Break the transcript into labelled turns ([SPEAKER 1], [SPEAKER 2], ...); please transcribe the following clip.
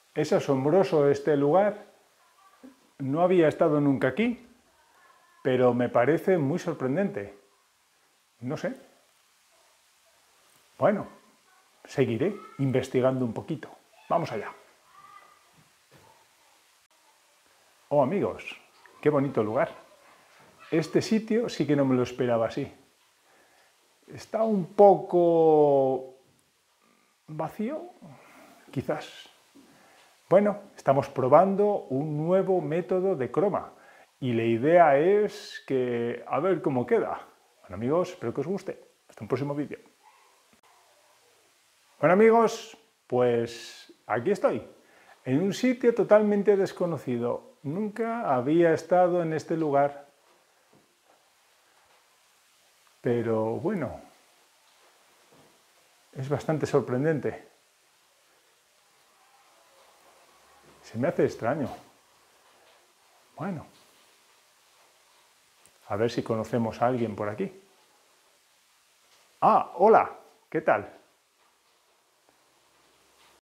[SPEAKER 1] Es asombroso este lugar. No había estado nunca aquí, pero me parece muy sorprendente. No sé. Bueno, seguiré investigando un poquito. Vamos allá. Oh, amigos, qué bonito lugar. Este sitio sí que no me lo esperaba así. Está un poco vacío, quizás. Bueno, estamos probando un nuevo método de croma y la idea es que a ver cómo queda. Bueno, amigos, espero que os guste. Hasta un próximo vídeo. Bueno, amigos, pues aquí estoy, en un sitio totalmente desconocido. Nunca había estado en este lugar, pero bueno, es bastante sorprendente. Se me hace extraño. Bueno, a ver si conocemos a alguien por aquí. Ah, hola, ¿qué tal?